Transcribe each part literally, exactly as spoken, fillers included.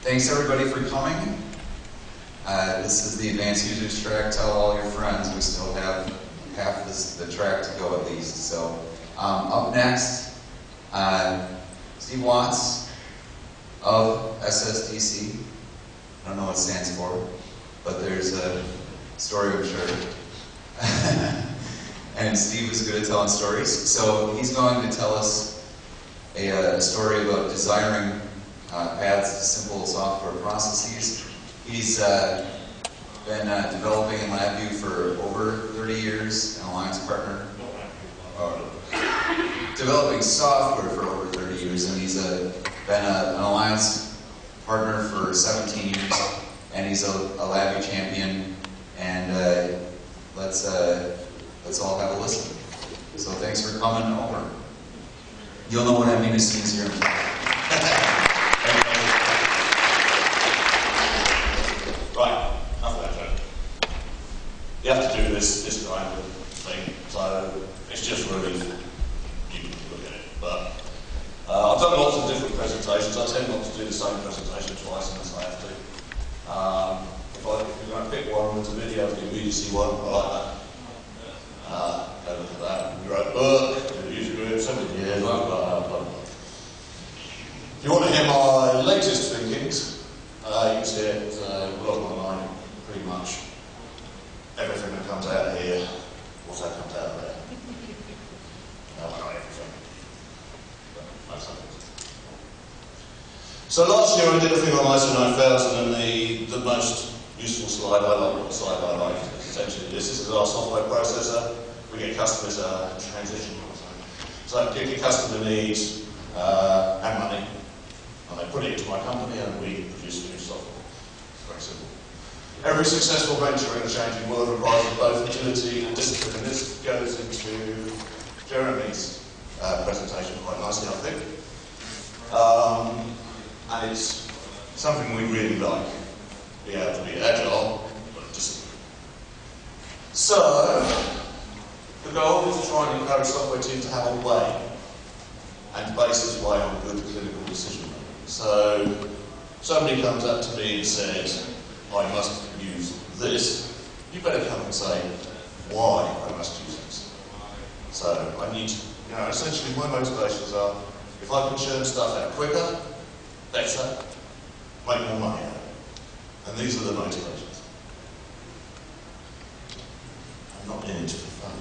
Thanks everybody for coming. Uh, this is the advanced users track. Tell all your friends. We still have half this, the track to go at least. So um, up next, uh, Steve Watts of S S D C. I don't know what it stands for, but there's a story, I'm sure. And Steve is good at telling stories. So he's going to tell us a, a story about desiring uh, paths to simple software processes. He's uh, been uh, developing in LabVIEW for over thirty years, an alliance partner. Uh, developing software for over thirty years, and he's uh, been a, an alliance partner for seventeen years, and he's a, a LabVIEW champion. And uh, let's uh, let's all have a listen. So thanks for coming over. You'll know what I mean as soon as you're in. Right, enough of that joke. You have to do this this kind of thing, so it's just really you can look at it. But uh, I've done lots of different presentations. I tend not to do the same presentation twice unless I have to. Um, if, I, if you're going to pick one with a video of the immediacy one, I like that. Uh, go look at that. We wrote a book, did a user group, seven years, blah, blah, blah, blah. If you want to hear my latest thinkings, uh, you can see it uh, blog online, pretty much. Everything that comes out of here also comes out of there. No, not everything. But most of it. So last year I did a thing on I S O nine thousand, and the, the most useful slide I like, the slide I like, is essentially this. This is our software processor. We get customers uh, transition. So I pick a customer needs uh, and money, and they put it into my company, and we produce new software. It's very simple. Every successful venture in a changing world requires both agility and discipline, and this goes into Jeremy's uh, presentation quite nicely, I think. Um, and it's something we really like. Be able to be agile, but disciplined. So, the goal is to try and encourage software teams to have a way, and to base this way on good clinical decision making. So, somebody comes up to me and says, I must use this. You better come and say why I must use this. So, I need to, you know, essentially my motivations are, if I can churn stuff out quicker, better, make more money out of it. And these are the motivations. I'm not in it for fun.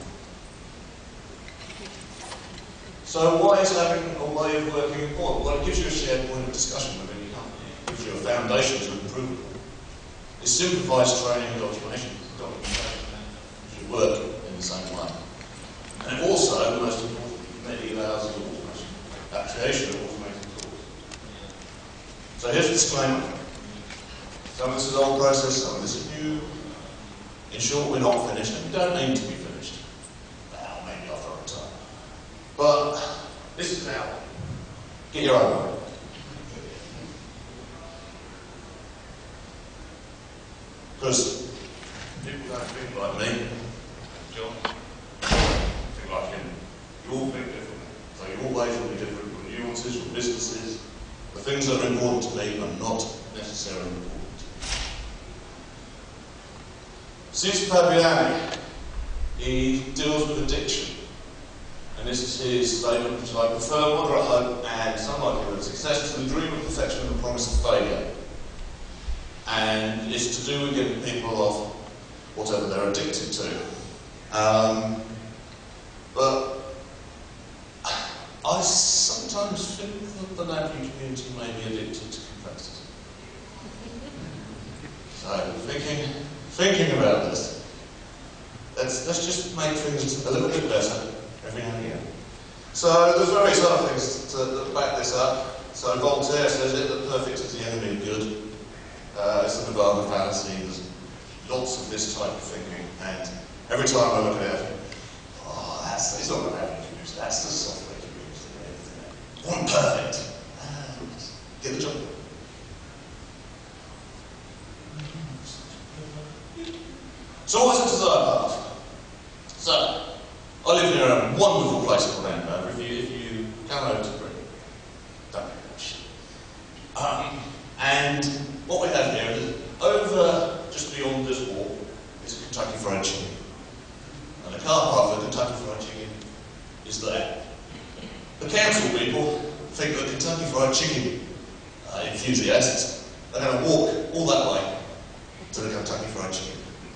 So why is having a way of working important? Well, it gives you a shared point of discussion within your company. It gives you a foundation to improve it. It simplifies training and documentation. documentation. You should work in the same way. And it also, the most important, many allows you automation, application of automated tools. So here's a disclaimer. Some of this is old process, some of this is new. In short, we're not finished, and we don't aim to be finished. Well, maybe after our time. But this is now. Get your own way. Because people don't think like me, John, think like him. You all think differently. So your ways will be different, your nuances, your businesses. The things that are important to me are not necessarily important. Cesar Fabiani, he deals with addiction. And this is his statement, which I prefer moderate hope and some likelihood success to the dream of perfection and the promise of failure. And it's to do with getting people off whatever they're addicted to. Um, but I sometimes think that the LabVIEW community may be addicted to complexity. So, thinking, thinking about this, let's, let's just make things a little bit better every now and again. So, there's various other things to, that back this up. So, Voltaire says it that perfect is the enemy of good. Uh, it's the Nirvana fallacy. There's lots of this type of thinking, and every time I look at it, oh, that's it's not going to happen. That's the software community. One perfect. Get the job. So what's a desire path? So, I live near a wonderful place called Andover. If you, if you come over to Britain, don't be much. Um, and And what we have here is over, just beyond this wall, is a Kentucky Fried Chicken. And the car park for the Kentucky Fried Chicken is there. The council people think that Kentucky Fried Chicken uh, enthusiasts are going to walk all that way to the Kentucky Fried Chicken.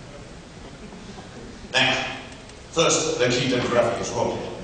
Now, first, their key demographic is wrong here.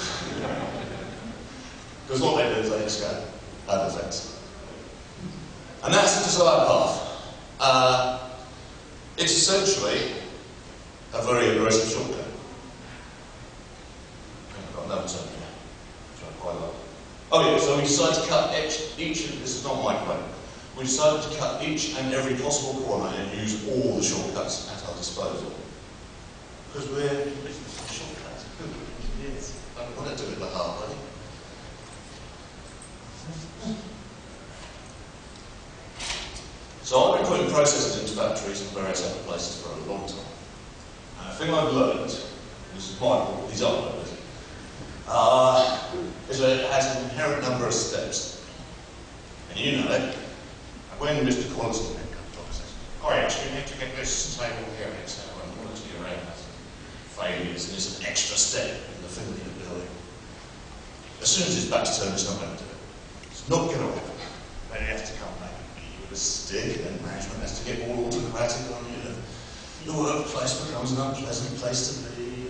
Because what they do is they just go over the fence. And that's the desired path. Uh, it's essentially a very aggressive shortcut. I've got another term here, which I quite like. Oh yeah, so we decided to cut each, each of, this is not my quote, we decided to cut each and every possible corner and use all the shortcuts at our disposal. Because we're shortcuts, good engineers. Don't want to do it the hard way. So I've been putting processes into factories and various other places for a long time. And the thing I've learned, this is my design of it, uh, is that it has an inherent number of steps. And you know it. When Mister Collins comes along and says, oh yes, you need to get this table here, et cetera, and quality around that. Failures, and it's an extra step in the thing that you're building. As soon as it's back to turn, it's not going to do it. It's not going to happen. Then you have to come back and be with a stick, and management has to get all autocratic on you. And your workplace becomes an unpleasant place to be.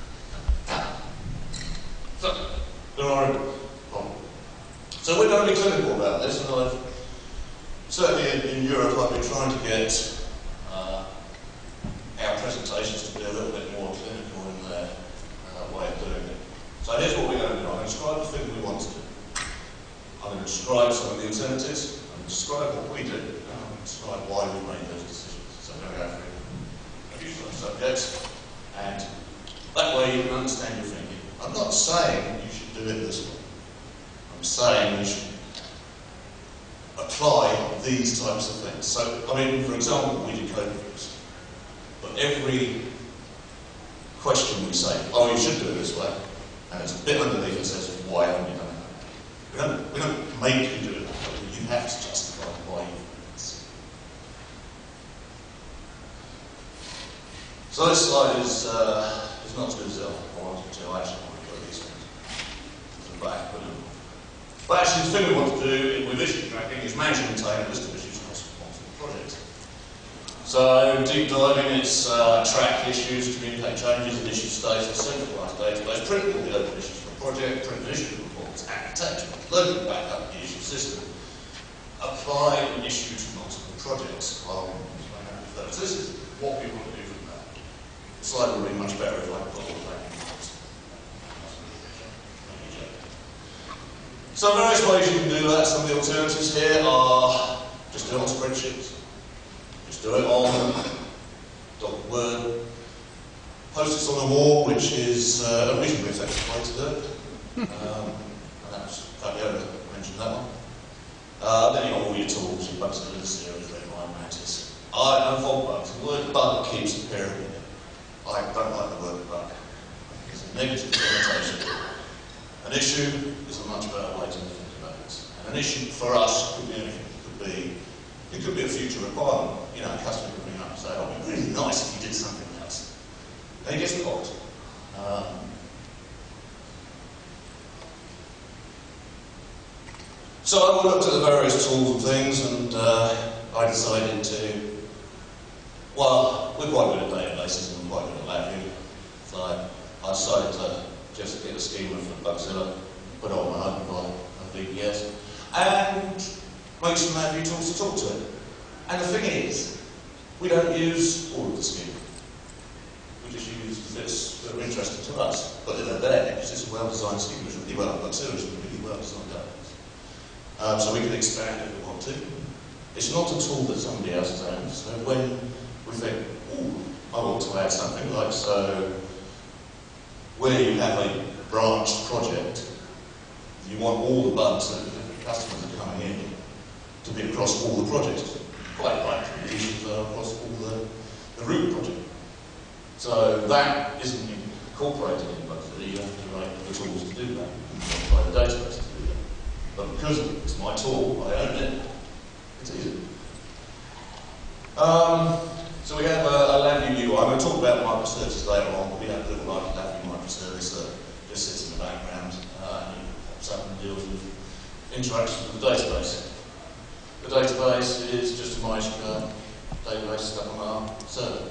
So, there are problems. So we're going to be clinical about this, and I've certainly in, in Europe I've been trying to get uh, our presentations to be a little bit more clinical in their uh, way of doing it. So here's what we're going to do. I'm going to describe the thing we want to do. I'm going to describe some of the alternatives. I'm going to describe what we do. And I'm going to describe why we made those decisions. So I'm going to go through a few sort of subjects, and that way you can understand your thinking. I'm not saying you should do it this way. I'm saying you should apply these types of things. So, I mean, for example, we do code reviews. But every question we say, oh, you should do it this way, and it's a bit underneath that says, why haven't you done it? We don't, we don't make you do it that way. You have to justify why you've done this. So this slide is, uh, is not as good as I wanted to. I actually want to put these things to the back. But, um, but actually, the thing we want to do with issue tracking is manage and maintain a list of issues across multiple projects. So, deep diving, it's uh, track issues, communicate changes in issue status, centralised database, print all the open issues for a project, print the issue reports, attach load them back up the issue system, apply an issue to multiple projects. Well, so this is what we want to do from that. The slide would be much better if I put all that in place. So various ways you can do that. Some of the alternatives here are just do it on spreadsheets. Just do it on doc Word. Post-its on a wall, which is uh, a reasonably effective way to do it. Um, and that's Fabiola mentioned that one. Uh, then you've got all your tools, your bugs in the series, red line mantis. I don't fault bugs. The word bug keeps appearing in it. I don't like the word bug. It's a negative connotation. An issue is a much better way to think about this. And an issue for us could be anything. It could be, it could be a future requirement. You know, a customer could bring up and say, oh, it'd be really nice if you did something else. And he gets blocked. Um, so I looked at the various tools and things, and uh, I decided to, well, we're quite good at databases and we're quite good at LabVIEW. So I, I decided to just get a schema for Bugzilla, put it on my own by a V P S, and make some LabVIEW tools to talk to it. And the thing is, we don't use all of the schema. We just use the bits that are interesting to us. But they're there because it's a well-designed schema. It's really well, Bugzilla is a really well-designed database. Um, so we can expand if we want to. It's not a tool that somebody else has owned. So when we think, ooh, I want to add something like so, where you have a branched project, you want all the bugs that the customers are coming in to be across all the projects. Quite likely the issues are across all the, the root project. So that isn't incorporated in Bugzilla. You have to write the tools to do that, and write the database to do that. But because it's my tool, I own it, it's easy. Um, so we have a, a LabVIEW U I. I'm going to talk about microservices later on, but we have a little like LabVIEW microservice that just sits in the background uh, and pops up and deals with interactions with the database. The database is just a MySQL database stuff on our server.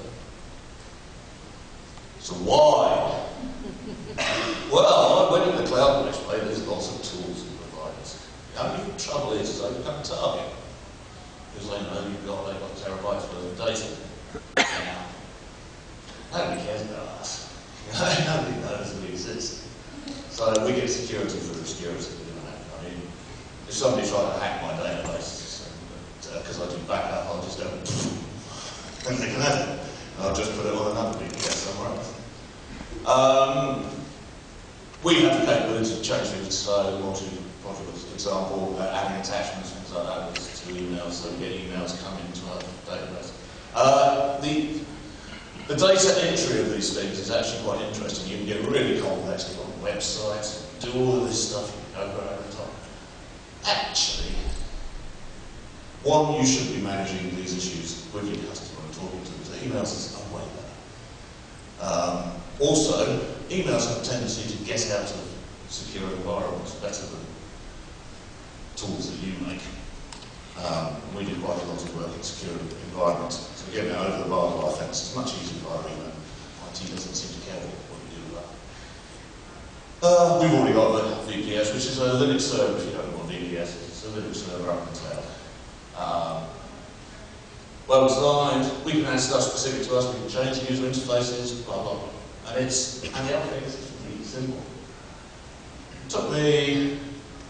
So why? Well, I went in the cloud-based way, there's lots of tools and providers. The only trouble is, is they become a target. Because they know you've got, they've got terabytes worth of data. Now, nobody cares about us. Nobody knows we exist. So we get security for obscurity. I mean, if somebody tried to hack my database, because uh, I do backup, I'll just go, and they can have it. And I'll just put it on another V P S somewhere else. Um, we have the capability to change things, so multi-project, for example, uh, adding attachments, things like that, to emails, so we get emails coming into our database. Uh, the, the data entry of these things is actually quite interesting. You can get really complex, you on websites, do all of this stuff, you can go over the top. Actually, one, you should be managing these issues with your customer and talking to them. So emails is a way better. Um, also, emails have a tendency to get out of secure environments better than tools that you make. Um, we do quite a lot of work in secure environments. So getting it over the barbed wire fence is much easier via email. I T doesn't seem to care what we do with that. Uh, we've already got the V P S, which is a Linux server. If you don't know what V P S is, it's a Linux server up in the cloud. Um, well designed, we can add stuff specific to us, we can change user interfaces, blah blah blah. And it's and the other thing is it's really simple. It took me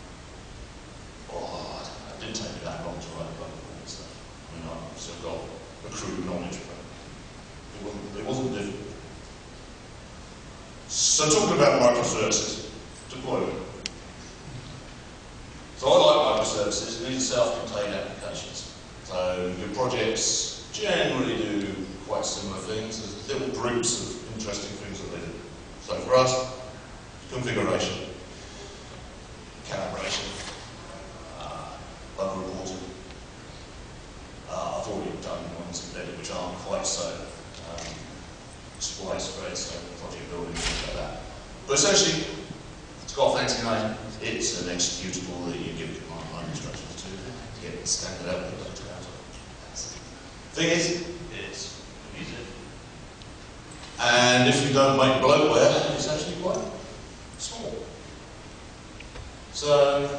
oh, it didn't take me that long to write a book and stuff. I mean I've still got accrued knowledge, but it wasn't it wasn't difficult. So talking about microservices, deployment. So I like microservices, and these are self-contained applications. So your projects generally do quite similar things. There's little groups of interesting things that they do. So for us, configuration, calibration, uh, bug reporting. Uh, I've already done ones embedded which aren't quite so um, splice great, so project building, things like that. But essentially, it's got a fancy name. It's an executable that you give command line instructions to to get standard output data out of it. Thing is, it's easy. And if you don't make bloatware, it's actually quite small. So,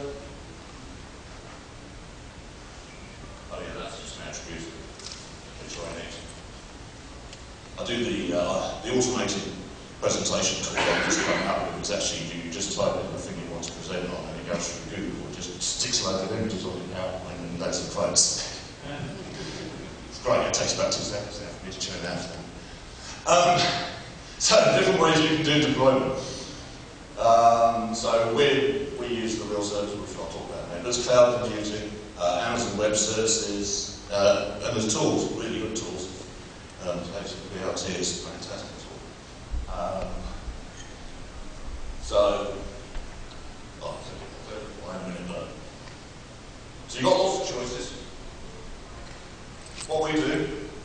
oh yeah, that's just an attribute which I need. I do the uh, the automated presentation tool I just came up with. It's actually you just type in the thing you want to present on, and it goes through Google and just sticks loads of images on it out and loads of quotes. It's great. It takes about two seconds now for me to turn it out. Um, so different ways you can do deployment. Um, so we we use the real service, which I'll talk about now. There's cloud computing, uh, Amazon Web Services, uh, and there's tools, really good tools. Um, B R T is a fantastic tool. Um, so, oh, wait a minute, no. So you've got lots of choices. What we do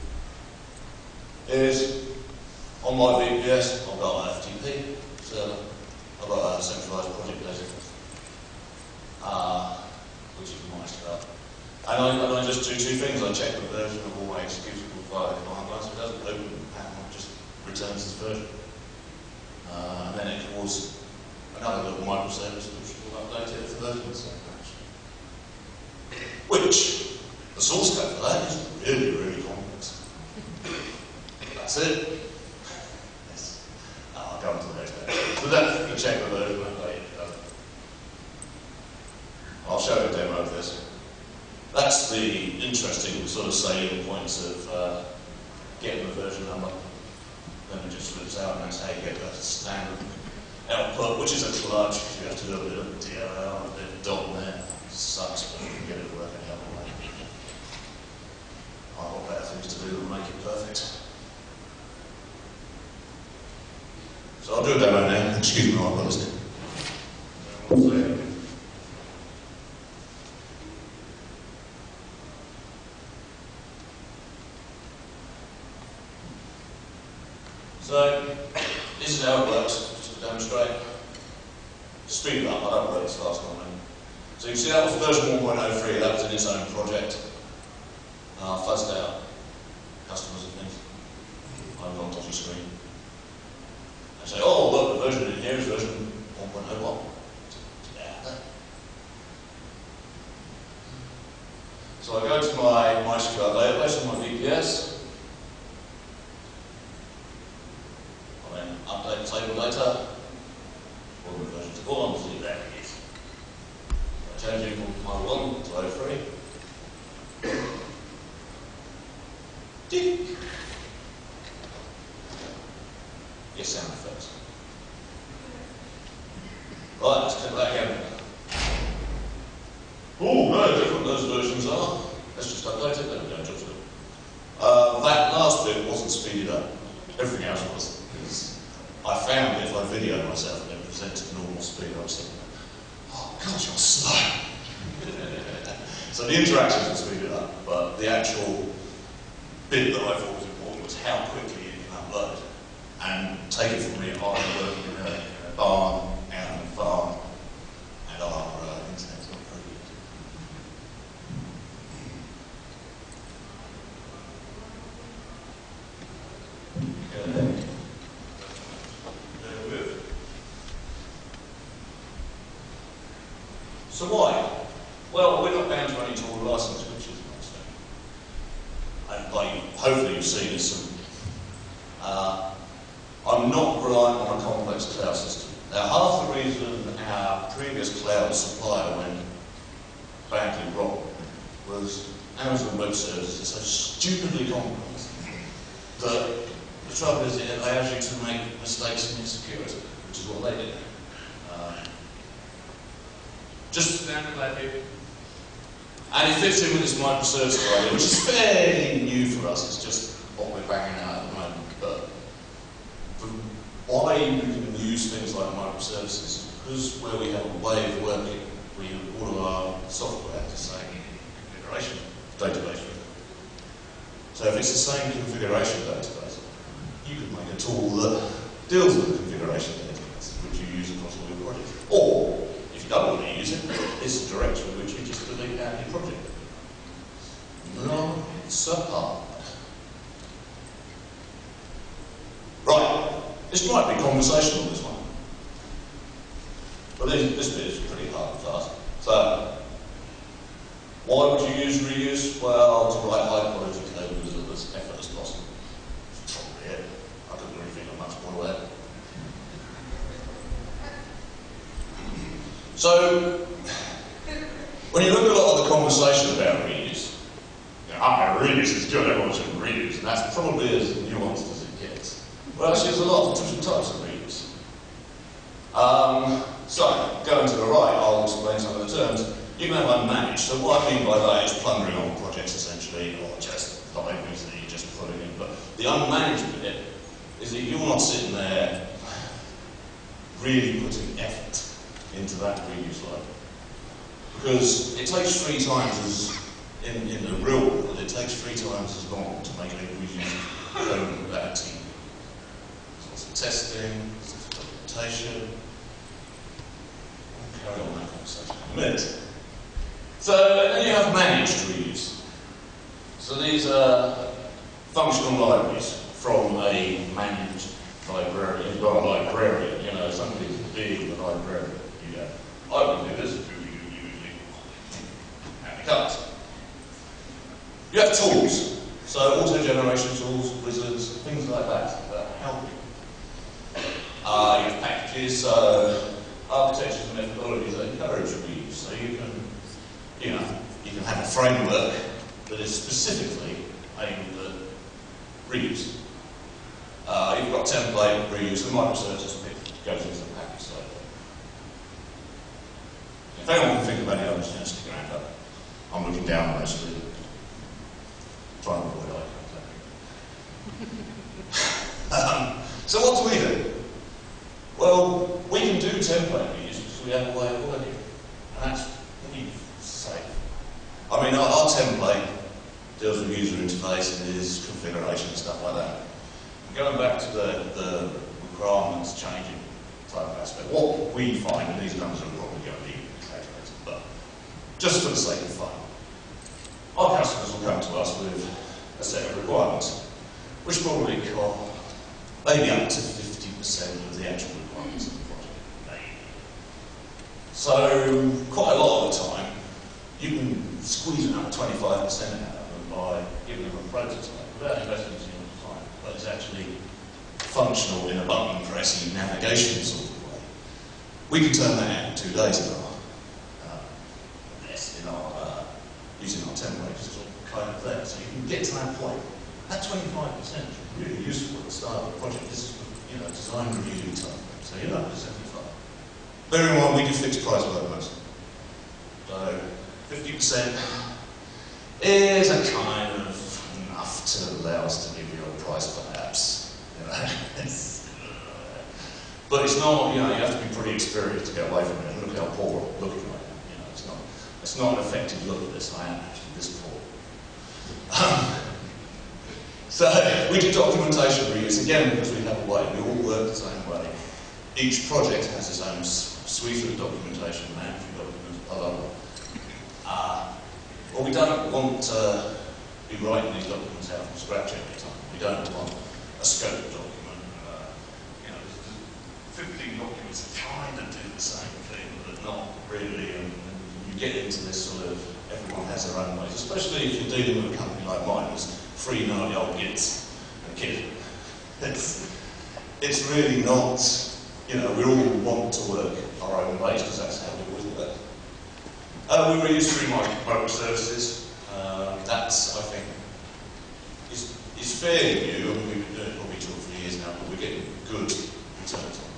is, on my V P S, I've got an F T P server, I've got a centralized project data, uh, which is my stuff. And I, and I just do two things. I check the version of all my executable via the command line, so it doesn't open the panel, it just returns this version. Uh, and then it calls another little microservice which will update it if the version is same patch. Which, the source code for that is really, really complex. That's it. Yes. Oh, I'll go into the next page. So that's the check the version update. I'll show you a demo of this. That's the interesting sort of salient points of uh, getting the version number. Then it just flips out, and that's how you get the standard output, which is a clutch. You have to do a bit of D L L and a bit of dot net. It sucks, but you can get it working the other way. I've got better things to do than make it perfect. So I'll do a demo now. Excuse me, I've got this. So, this is how it works, just to demonstrate. Speed it up, I don't work this fast on it. So you can see that was version one point oh three, that was in its own project. Uh, fuzzed out customers and things. I've got a dodgy screen. They say, oh look, the version in here is version one point oh one. Yeah. So I go to my MySQL database on my V P S. I then update the table data. All the versions of all, see there it is. I change it from oh one to oh three. Tick. Yes, sound effects. Right, let's click that again. Oh, no, different those versions are. Let's just update it, there we go, job's good. Uh, that last bit wasn't speeded up. Everything else was. Because I found it if I videoed myself and it presented normal speed, I was thinking, oh, God, you're slow. So the interactions were speeded up, but the actual bit that I thought was important was how quickly you can upload. And take it from me, I'm working in a, in a barn, out on a farm, and our uh, internet's not very good. Okay. There we go. So why? Well, we're not bound to any tool license, which is nice thing. And like, hopefully you've seen there's some. Uh, I'm not reliant on a complex cloud system. Now, half the reason our previous cloud supplier went badly wrong was Amazon Web Services is so stupidly complex that the trouble is it allows you to make mistakes in your security, which is what they did. Uh, just standard like it. And it fits in with this microservice idea, which is fairly new for us. It's just what we're banging out at the moment. But why we can use things like microservices, because where we have a way of working, we have all of our software to the same configuration database with it. So if it's the same configuration database, you could make a tool that deals with the configuration database, which you use across all your projects. Or, if you don't want to use it, it's a directory which you just delete out of your project. Not so hard. Right. This might be conversational, this one. But this, this bit is pretty hard and fast. So, why would you use reuse? Well, to write high quality code with as effort as possible. That's probably it. I couldn't really think of much more there. So, when you look at a lot of the conversation about reuse, you know, oh, reuse is good, everyone should reuse, and that's probably as nuanced as it gets. Well, actually, there's a lot of different types of reuse. Um, so, going to the right, I'll explain some of the terms. You can have unmanaged. So what I mean by that is plundering on projects, essentially, or just libraries that you're just putting in. But the unmanaged bit is that you're not sitting there really putting effort into that reuse library. Because it takes three times as, in, in the real world, it takes three times as long to make a reuse code with that team. Testing, documentation. I'll carry on that conversation in a minute. So then you have managed reuse. So these are functional libraries from a managed librarian. You've got a librarian, you know, somebody's being the librarian. You go, I would do this, do you usually? And it comes. You have tools. So auto-generation tools, wizards, things like that that help you. Uh, you have packages, so architectures and methodologies that encourage reuse. So you can, you know, you can have a framework that is specifically aimed at reuse. Uh, you've got template reuse, and microservices goes into the package side. If anyone can think of any others, just stick your hand up. I'm looking down mostly, trying to avoid eye contact. um, so what do we do? Well, we can do template reuse because we have a way of working, and that's pretty safe. I mean, our, our template deals with user interfaces, configuration, and stuff like that. going back to the, the requirements changing type of aspect, what we find, and these numbers are probably going to be exaggerated, but just for the sake of fun, our customers will come to us with a set of requirements, which probably cover maybe up to fifty percent of the actual requirements of the project. Maybe. So, quite a lot of the time, you can squeeze another twenty-five percent out of them by giving them a prototype without investing too much time, but it's actually functional in a button pressing navigation sort of way. We can turn that out in two days in our, uh, in our uh, using our templates, it's all kind of there. So you can get to that point. That twenty-five percent is really useful at the start of the project. This is, you know, design review time. So you're up to seventy-five. Bear in mind, we do fixed price workloads. So fifty percent is a kind of enough to allow us to give you a price, perhaps. You know, it's, but it's not. You know, you have to be pretty experienced to get away from it. And look how poor I'm looking right now. You know, it's not. It's not an effective look at this. I am actually this poor. Um, so we do documentation reuse again because we have a way. We all work the same way. Each project has its own suite of documentation, mandatory documents, blah blah blah. Uh, well, we don't want to be writing these documents out from scratch every time. We don't want a scope document. Uh, you know, fifteen documents that kind of do the same thing, but not really. And, and you get into this sort of everyone has their own ways, especially if you're dealing with a company like mine. There's three gnarly old gits and kit. It's it's really not. You know, we all want to work our own ways because that's how we always work. Uh, we reuse free microservices. Uh, that's, I think, is, is fairly new. I mean, we've been doing it probably two or three years now, but we're getting good returns on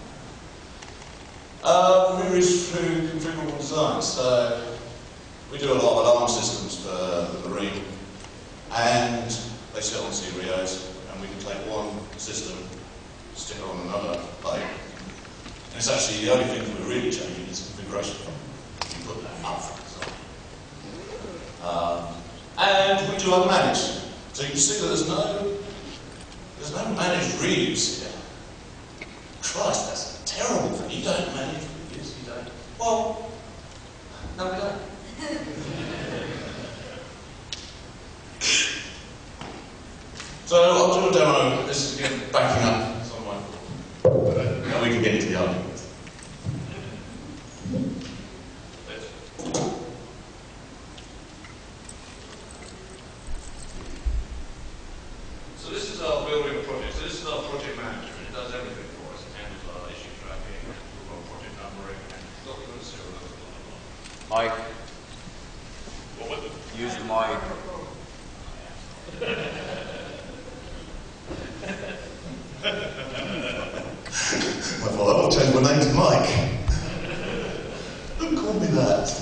it. Uh, we reuse through configurable design. So we do a lot of alarm systems for the Marine, and they sit on C R I Os, and we can take one system, stick it on another plate. And it's actually the only thing that we're really changing is configuration from. You put that up front. Um, and we do unmanaged. So you can see that there's no there's no managed reuse here. Christ, that's a terrible thing. You don't manage reuse, you don't. Well, no we don't. So I'll do a demo. This is again backing up somewhere. Now we can get into the argument. So this is our building project. So this is our project manager. It does everything for us. It handles our issue tracking, our project numbering, and documents, serial numbers, blah, blah, blah. Mike. What with it? Use the mic. I thought, I will change my name to Mike. Don't call me that.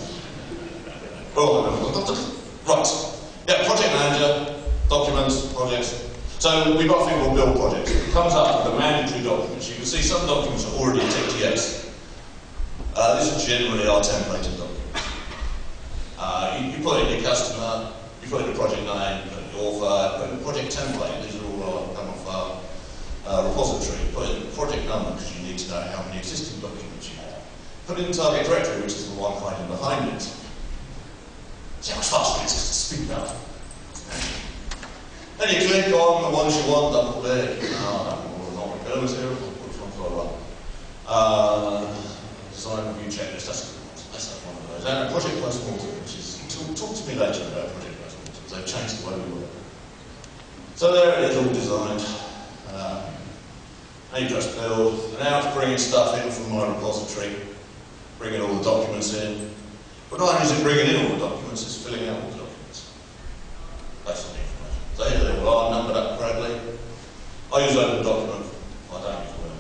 Oh, right. Yeah, project manager, documents, projects. So we've got a thing called build projects. It comes up with the mandatory documents. You can see some documents are already ticked yes. Uh, this is generally our templated documents. Uh, you, you put in your customer, you put in the project name, you put in the author, put in the project template. These are all uh, come off our uh, repository. Put in the project number because you need to know how many existing documents you have. Put in the target directory, which is the one hiding behind it. See how much faster it is to speed up. Then you click on the ones you want, double click. No, I don't want not recurrence here, which ones do I run? Uh, design review checklist, that's a good one. Let's have one of those. And a project post-mortem, which is, talk, talk to me later about project post-mortems. They've changed the way we work. So there it is, all designed. Um, now you press build, and now it's bringing stuff in from my repository, bringing all the documents in. But not only is it bringing in all the documents, it's filling out all the documents. Based on the information. So here they all are, numbered up correctly. I use open document, I don't use Word.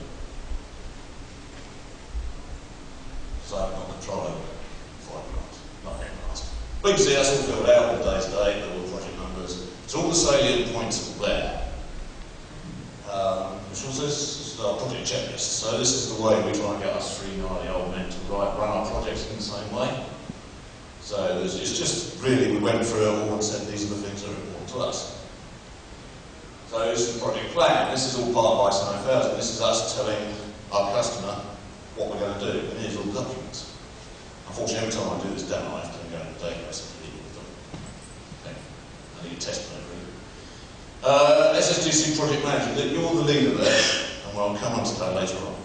So I've got control over it before I grant, not very fast. But you can see that's all filled out, all day's date, all the project numbers. So all the salient points are there. Um, which also is our project checklist. So this is the way we try and get us three gnarly old men to write, run our projects in the same way. So it's just really, we went through it all and said these are the things that are important to us. So it's the project plan. This is all part of I S O nine thousand. This is us telling our customer what we're going to do, and here's all the documents. Unfortunately, every time I do this demo, I have to go to the database and delete them. Okay. I need a test plan, really. Uh, S S D C project manager, you're the leader there, and we'll come on to that later on.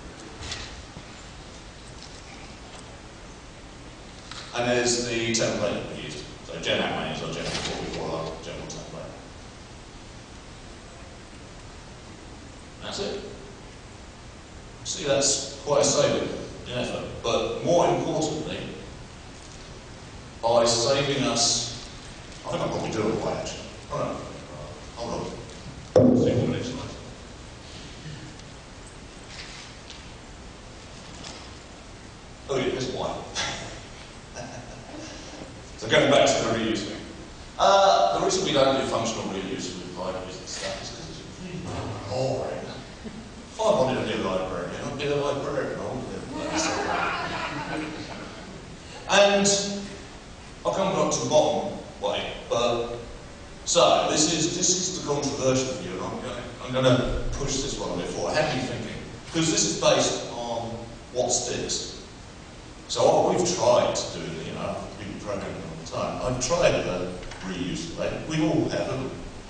And there's the template that we used. So Gen Admin is our general, what we call our general template. That's it. See, that's quite a saving in effort. But more importantly, by saving us, I think I'll probably do it right actually. All right. Hold on. See what the next slide. Oh yeah, here's why. So going back to the reuse thing. Uh, the reason we don't do functional reuse with libraries and stuff is because it's really boring. If I wanted a new library, I'd be a librarian. And I'll come back to the bottom way, but so this is this is the controversial view, and I'm going I'm going to push this one a bit forward. How are you thinking? Because this is based on what sticks. So what we've tried to do, you know, I've been programming all the time. I've tried the reuse debate. We all have them,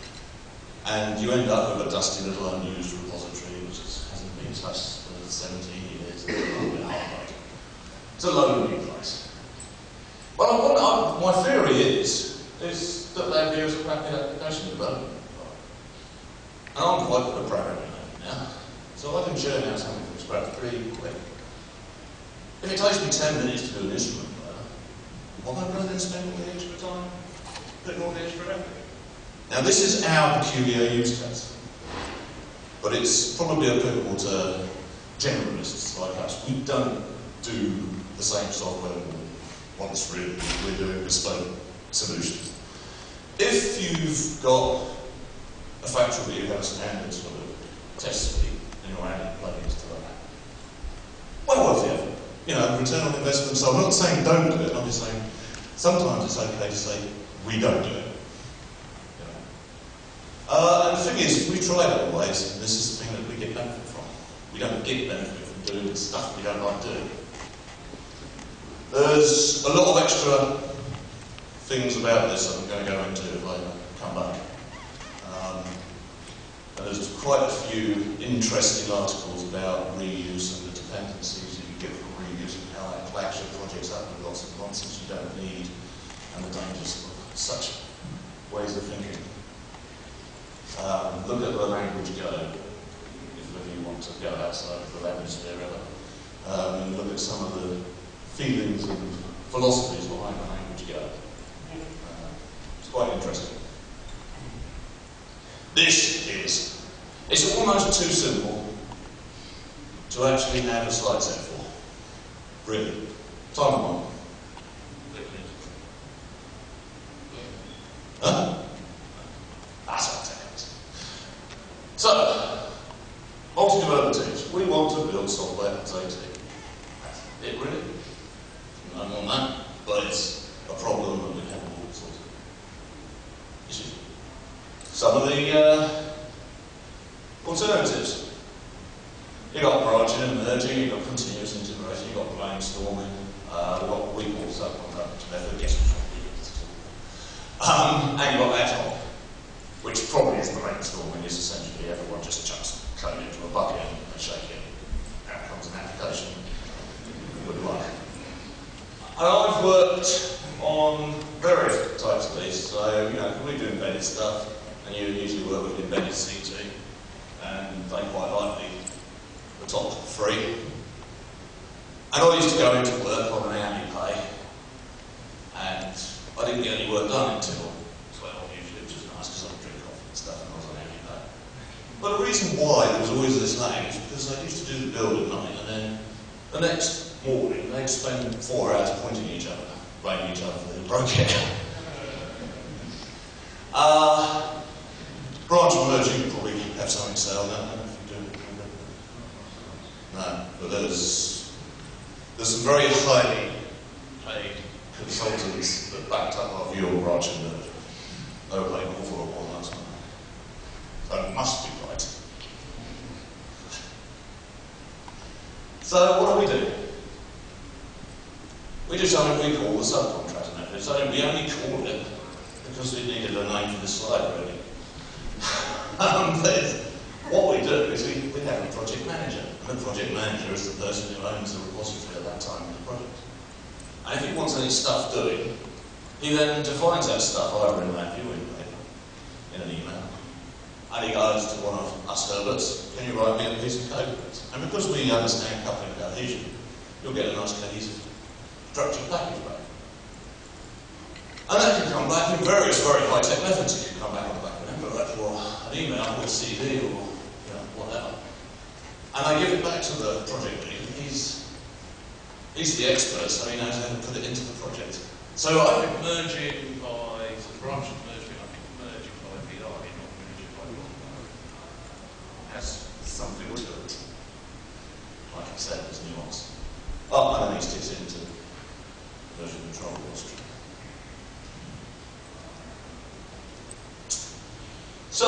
and you end up with a dusty little unused repository which is, hasn't been touched for seventeen years. It's a little bit heartbreaking. It's a lonely place. Well, I want, I, my theory is is that they view as a crappy application development. And I'm quite good at programming now, so I can churn out something from scratch pretty quick. If it takes me ten minutes to do an instrument player, why don't I then spend all the extra time putting all the extra effort? Now this is our peculiar use case, but it's probably applicable to generalists like us. We don't do the same software once really, we're doing bespoke solutions. If you've got a factory where you have a standard sort of test suite and you're adding plugins to that, well worth the effort. You know, return on investment. So I'm not saying don't do it, I'm just saying sometimes it's okay to say we don't do it. You know? uh, and the thing is, we tried it always, and this is the thing that we get benefit from. We don't get benefit from doing stuff we don't like doing. There's a lot of extra things about this that I'm going to go into if I come back. Um, and there's quite a few interesting articles about reuse and the dependencies that you get from reuse and how that clashes your projects up with lots of nonsense you don't need and the dangers of such ways of thinking. Um, look at the language go, if you want to go outside of the language sphere ever. Um, and look at some of the feelings and philosophies behind the language go. Uh, it's quite interesting. This is, it's almost too simple to actually have a slide set for. Really. Time one. Huh? That's our techniques. So, multi-development teams. We want to build software as A T. That's it, really. No more than that, but it's a problem that we have all sorts of issues. Some of the uh, alternatives. You've got branching and merging, you've got continuous integration, you've got brainstorming, uh, we've got what we call subcontract method, guess which one we use to talk about. Um, and you've got ad hoc, which probably is brainstorming, is essentially everyone just chucks code into a bucket and shake it. Out comes an application. Good luck. And I've worked on various types of these, so you know, we do embedded stuff, and you usually work with embedded C T, and they quite like the, the top three. And I used to go into work on an hourly pay, and I didn't get any work done until twelve usually, which was nice because I would drink coffee and stuff, and I was on hourly pay. But the reason why there was always this lag is because I used to do the build at night, and then the next morning they'd spend four hours pointing at each other, blaming each other for the broke it. uh, branch and merge, you probably have something to say on that. I don't know if you do. No, but there's there's some very highly paid consultants that backed up our view of branch and merge. They were paying an awful lot more than us. So it must So what do we do? We do something we call the subcontractor method. So we only call it because we needed a name for this slide, really. um, but what we do is we, we have a project manager. And the project manager is the person who owns the repository at that time in the project. And if he wants any stuff doing, he then defines that stuff either in that viewing paper, in an email, and he goes to one of us Herberts, can you write me a piece of code for it? And because we understand coupling and cohesion, you'll get a nice cohesive structured package back. And that can come back in various very high-tech methods. It can come back on the back of an envelope or an email or a C D or you know, whatever. And I give it back to the project lead. He's, he's the expert, so he knows how to put it into the project. So I can merge it by, so the branch of merging, I can merge it by V I, not merge it by one. It has something to it. Like I said, there's nuance. Oh, and then he sticks it into version control history. So,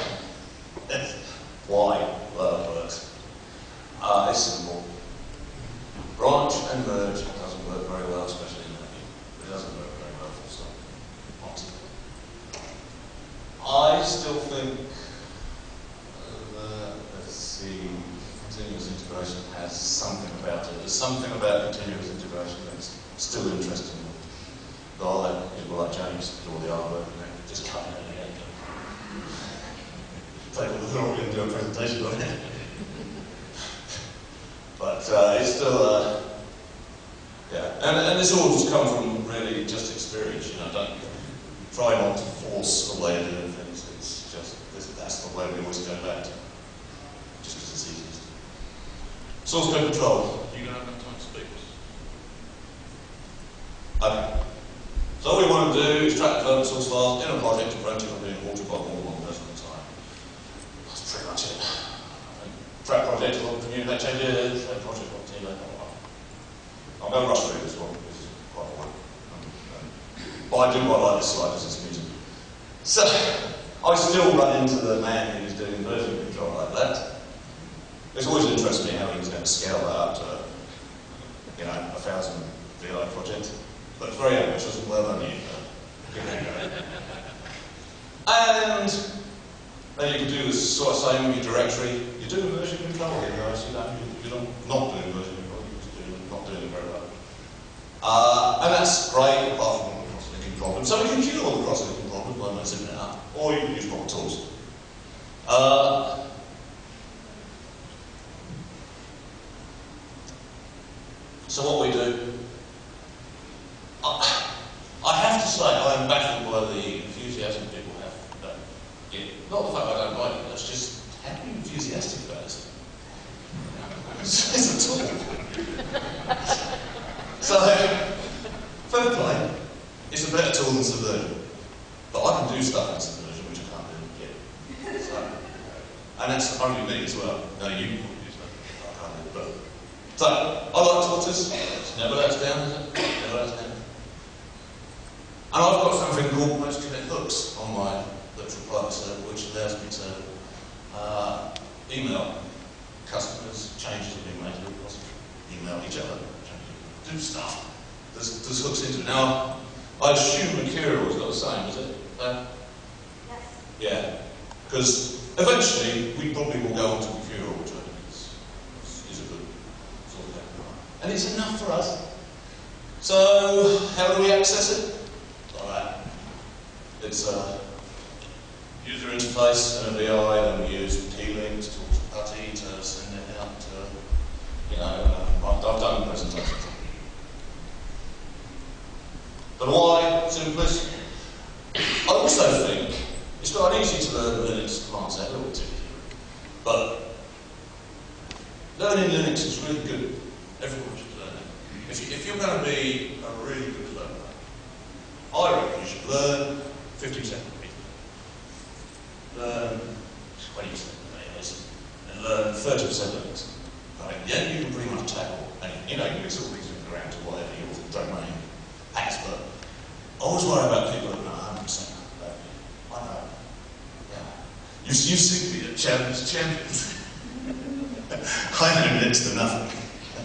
why Word works? Uh, it's simple. Branch and merge doesn't work very well, especially in NIWeek. It doesn't work very well for some. I still think, uh, let's see, continuous integration has something about it. There's something about continuous integration that's still interesting. But I'll let people like James do all the artwork and then just cut it in the end. They're all going to do a presentation on it. But uh, it's still, uh, yeah. And, and this all just come from really just experience, you know, don't try not to force a way of doing things. It's just, this, that's the way we always go back to. Just because it's easiest. Source code control. You're going to have enough time to speak. Okay. So all we want to do is track development source files in a project to prevent it from being watered by more than one person at a time. That's pretty much it. Track project along communicate changes, track project along team. I'm going to rush through this one because it's quite a while. But I do quite like this slide because it's amusing. So, I still run into the man who's doing version control like that. It's always interested me how he was going to scale that up to, you know, a thousand V I project. But it's very ambitious and well done you. And then you can do the sort of same with your directory. You do version control here, guys. You know, you're not doing version control, you're just doing, not doing it very well. Uh, and that's great, apart from the cross-linking problem. So we can cure all the cross-linking problems by not zipping it up. Or you can use proper tools. Uh, so what we do, I, I have to say I am baffled by the enthusiasm people have. But, yeah, not the fact I don't like it, that's just how are you enthusiastic about this? It's a tool. So, third play is a better tool than Subversion. But I can do stuff in Subversion which I can't do yet. So, and that's only me as well. No, you can do stuff I can't do. But, so, I like tortoise. Never let us down, is it? Never let us down. And I've got something called post-commit hooks on my virtual private server, which allows me to uh, email customers changes that have been made to the repository, email each other, do stuff. There's, there's hooks into it. Now, I assume Mercurial has got the same, is it? Uh, Yes. yeah, because eventually we probably will go on to Mercurial, which I think is, is a good sort of thing. And it's enough for us. So, how do we access it? Alright. It's a user interface and a V I, and we use P-links, tools for putty to send it out to, you know, uh, I've, I've done presentations. But why? Simplest. I also think it's quite easy to learn Linux commands out a little bit too. But learning Linux is really good. Everyone should learn it. If, you, if you're going to be a really good developer, I reckon you should learn fifty percent of it. Learn twenty percent of it, and learn thirty percent of it. I mean, yeah, you can pretty much tackle anything. You know, you can mix all these things around to whatever your domain expert. I always worry about people that know one hundred percent about me. I know. Yeah. You've, you've seen me at Champions Champions. I know next to nothing.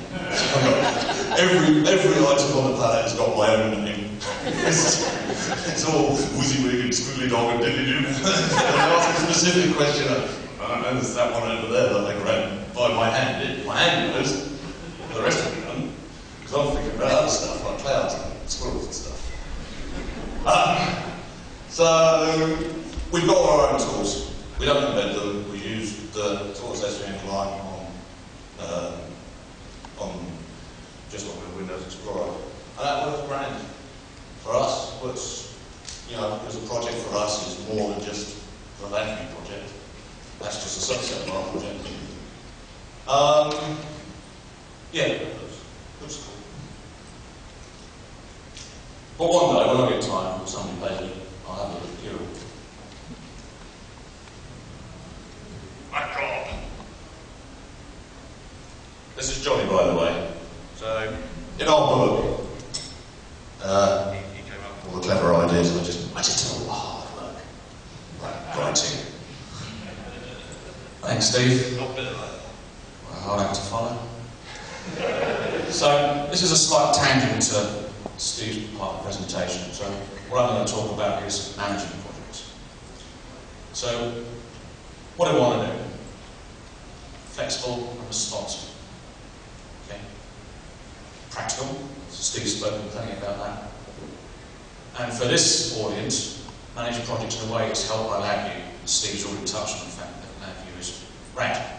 every, every item on the planet has got my own name. It's, it's all WYSIWYG and squiggly dog and diddly doo. When I ask a specific question, I don't know, there's that one over there that I grabbed by my hand. It, my hand knows. The rest of it don't. Because I'm thinking about other stuff, like clouds and squirrels and stuff. Um, so, we've got our own tools. We don't embed them. We use the tools S V N client on, uh, on just on the Windows Explorer. And that works grand. For us, what's, you know, because a project for us is more than just the LabVIEW project. That's just a subset of our project. Um, yeah, that's, that's cool. But one day, when I get time, or somebody pays me, I'll have a look at Kirill. My God! This is Johnny, by the way. So, in our book, uh, he, he came up with all the clever ideas, and I just, I just did all the hard work. Right, writing. Thanks, Steve. Not bit of that. Well, hard act to follow. So, this is a slight tangent to Steve's part of the presentation. So, what I'm going to talk about is managing projects. So, what do I want to do? Flexible and responsive. Okay? Practical. Steve's spoken plenty about that. And for this audience, manage projects in a way that's helped by LabVIEW. Steve's already touched on the fact that LabVIEW is rad.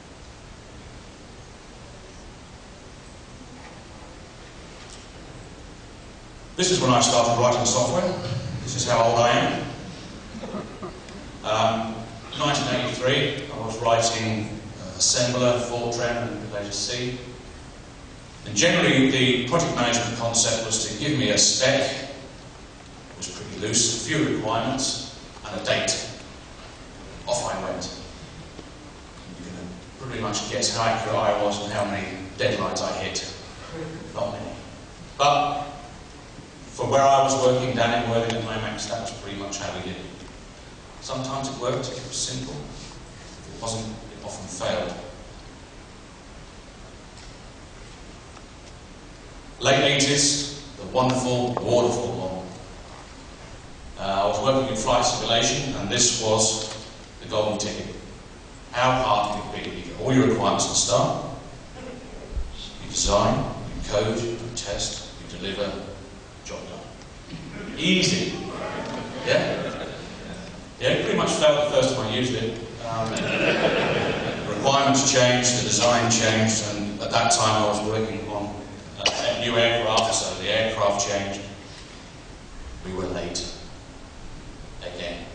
This is when I started writing software. This is how old I am. Um, in nineteen eighty-three, I was writing uh, assembler, Fortran, and later C. And generally, the project management concept was to give me a spec, it was pretty loose, a few requirements, and a date. Off I went. You can pretty much guess how accurate I was and how many deadlines I hit. Not many. But for where I was working down in Worthing at IMAX, that was pretty much how we did it. Sometimes it worked, it was simple. If it wasn't, it often failed. Late eighties, the wonderful waterfall model. Uh, I was working in flight simulation, and this was the golden ticket. How hard can it be? You get all your requirements at the start, you design, you code, you test, you deliver, job done. Easy. Yeah? Yeah, it pretty much failed the first time I used it. Um, the requirements changed, the design changed, and at that time I was working on a new aircraft, so the aircraft changed. We were late. Again.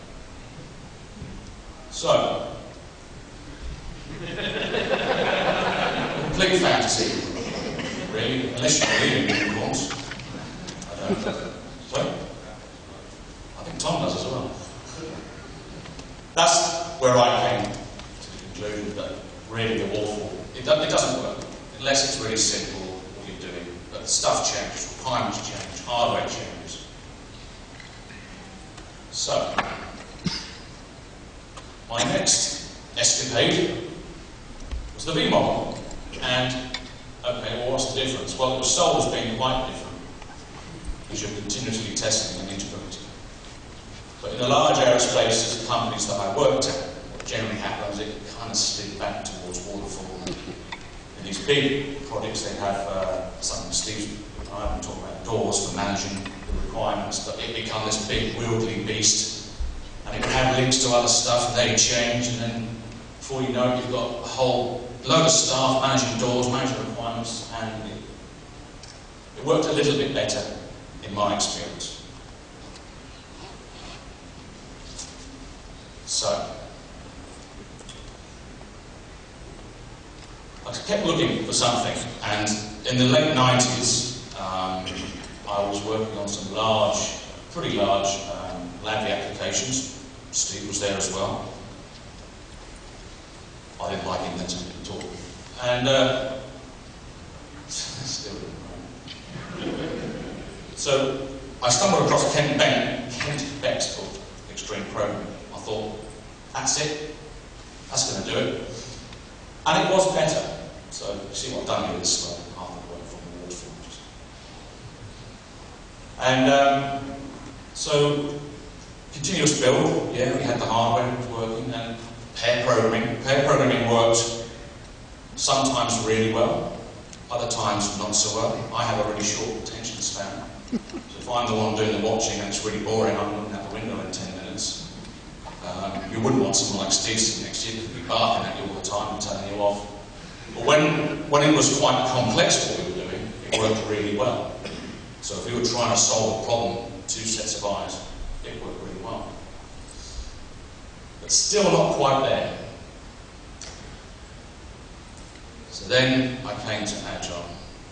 So, complete fantasy, really, unless you believe in unicorns. I don't know. Sorry? I think Tom does as well. That's where I came to the conclusion that really the waterfall, it, do, it doesn't work, unless it's really simple what you're doing. But stuff changes, requirements change, hardware changes. So, my next escapade was the V model. And, okay, well, what's the difference? Well, it was sold as being quite different, because you're continuously testing and integrating. But in the large aerospace companies that I worked at, what generally happens is it kind of slid back towards waterfall. In these big projects, they have uh, something Steve and I have been talking about, doors for managing the requirements, but it becomes this big, wieldy beast. And it can have links to other stuff, and they change, and then before you know it, you've got a whole load of staff managing doors, managing requirements, and it, it worked a little bit better, in my experience. So, I kept looking for something, and in the late nineties, um, I was working on some large, pretty large um, LabVIEW applications. Steve was there as well. I didn't like him then, so we didn't talk. And, uh, still didn't know. So, I stumbled across Kent Beck, Kent Beck's book, Extreme Programming. I thought, that's it, that's going to do it. And it was better. So, you see what I've done here is like half the And um, so, continuous build, yeah, we had the hardware was working, and pair programming. Pair programming worked sometimes really well, other times not so well. I have a really short attention span. So if I'm the one doing the watching and it's really boring, I'm looking out the window in ten minutes. Um, you wouldn't want someone like Steve sitting next to you who'd be barking at you all the time and telling you off. But when, when it was quite complex what we were doing, it worked really well. So if we were trying to solve a problem, two sets of eyes, it worked really well. But still not quite there. So then I came to Agile.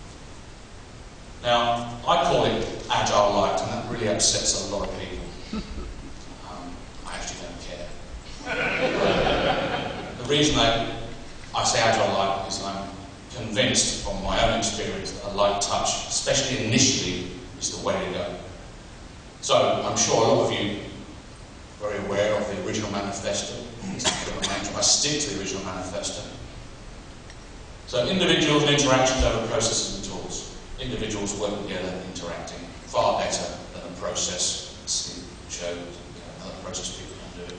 Now, I call it Agile Light, and that really upsets a lot of people. Um, I actually don't care. The reason I, I say Agile Light is I'm convinced from my own experience that a light touch, especially initially, is the way to go. So, I'm sure a lot of you are very aware of the original manifesto. I stick to the original manifesto. So, individuals and interactions over processes and tools. Individuals working together, interacting, far better than a process. Steve showed, you know, another process people can do.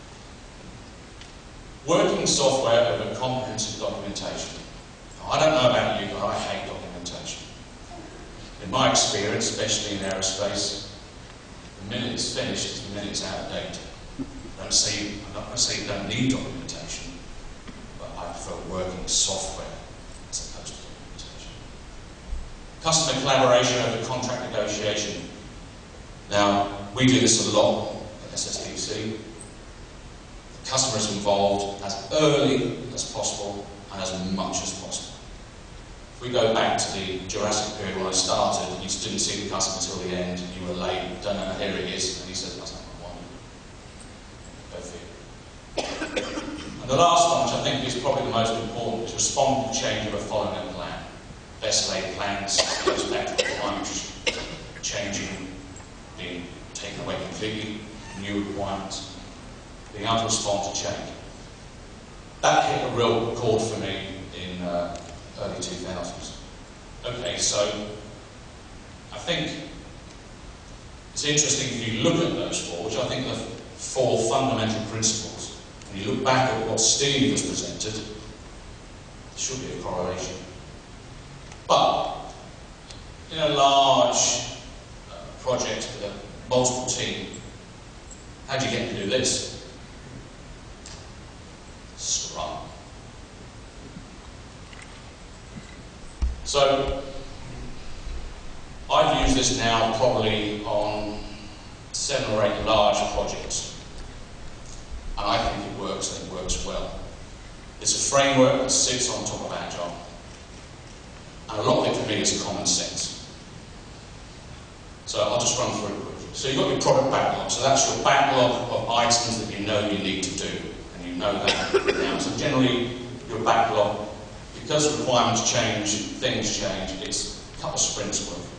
Working software over comprehensive documentation. Now, I don't know about you, but I hate documentation. In my experience, especially in aerospace, the minute it's finished is the minute it's out of date. I don't say, I'm not going to say you don't need documentation, but I prefer working software as opposed to documentation. Customer collaboration over contract negotiation. Now, we do this a lot at S S D C. The customer is involved as early as possible and as much as possible. If we go back to the Jurassic period when I started, you didn't see the customer till the end, you were late, don't know, here it is, and he said, that's not what I wanted. Go for it. And the last one, which I think is probably the most important, is respond to change over following a plan. Best laid plans goes back to requirements changing, being taken away completely, new requirements, being able to respond to change. That hit a real chord for me in uh, early two thousands. Okay, so I think it's interesting if you look at those four, which I think are four fundamental principles. When you look back at what Steve has presented, there should be a correlation. But in a large uh, project with a multiple team, how do you get to do this? Scrum. So, I've used this now probably on seven or eight large projects. And I think it works, and it works well. It's a framework that sits on top of Agile. And a lot of it for me is common sense. So I'll just run through it quickly. So you've got your product backlog. So that's your backlog of items that you know you need to do. And you know that now. So generally, your backlog, because requirements change, things change, it's a couple of sprints worth.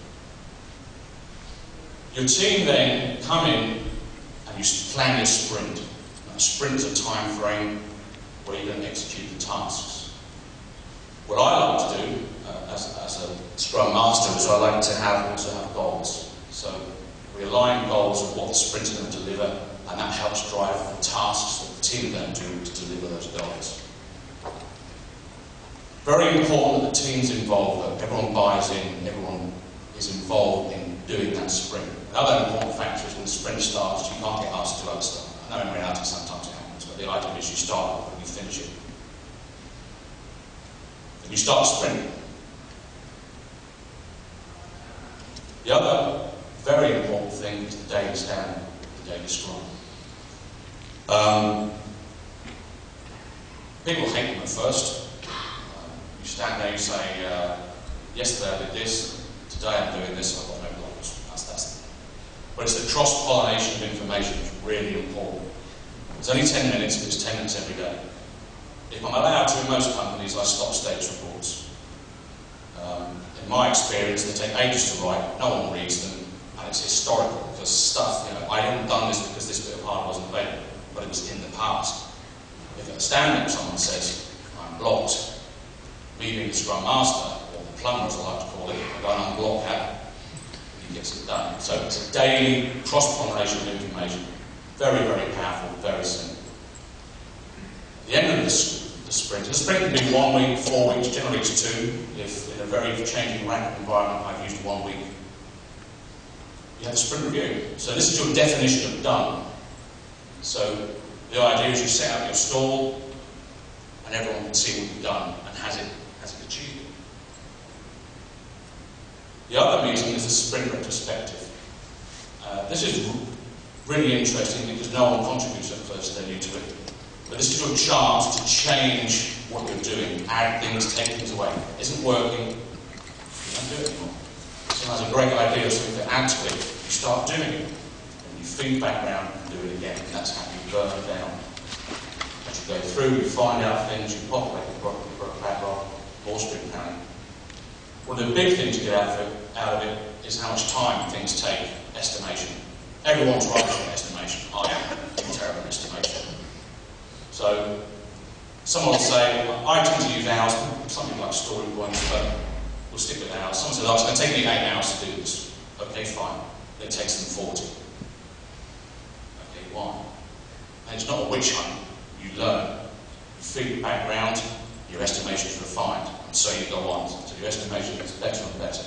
Your team then come in and you plan your sprint. Now, a sprint is a time frame where you're going to execute the tasks. What I like to do uh, as, as a Scrum Master is I like to have also have goals. So we align goals of what the sprint is going to deliver, and that helps drive the tasks that the team then do to deliver those goals. Very important that the team's involved, that everyone buys in, everyone is involved in doing that sprint. Another important factor is when the sprint starts, you can't get asked to do other stuff. I know in reality sometimes it happens, but the idea is you start and you finish it. And you start the sprint. The other very important thing is the daily standard, the daily scrum. Um, people hate them at first. You stand there, you say, uh, yesterday I did this, today I'm doing this, I've got no blocks. That's, that's it. But it's the cross-pollination of information that's really important. It's only ten minutes, but it's ten minutes every day. If I'm allowed to, in most companies, I stop status reports. Um, in my experience, they take ages to write, no one reads them, and it's historical, because stuff, you know, I haven't done this because this bit of hardware wasn't available, but it was in the past. If at a stand up someone says, I'm blocked, me being the Scrum Master, or the plumber as I like to call it, I go and unblock that. You gets it done. So it's a daily cross-pollination of information. Very, very powerful, very simple. At the end of the, the sprint, the sprint can be one week, four weeks, generally it's two. If in a very changing rapid environment, I've used one week. You have the sprint review. So this is your definition of done. So the idea is you set out your stall, and everyone can see what you've done and has it, has it achieved it. The other meeting is a sprint retrospective. Uh, this is really interesting because no one contributes at first, they're new to it. But this is your chance to change what you're doing, add things, take things away. Isn't working, you don't do it anymore. Someone has a great idea of something to add to it, you start doing it. And you feed back round and do it again, and that's how you burn down. As you go through, you find out things, you populate the backlog, more sprint planning. One of the big things to get out of it, out of it is how much time things take, estimation. Everyone's right for estimation. I am terrible at estimation. So, someone will say, I tend to use hours, something like story points, but we'll stick with hours. Someone says, oh, it's going to take me eight hours to do this. Okay, fine. It takes them forty. Okay, why? And it's not a witch hunt. You learn. You feed back round, your estimation is refined, and so you go on. So your estimation gets better and better.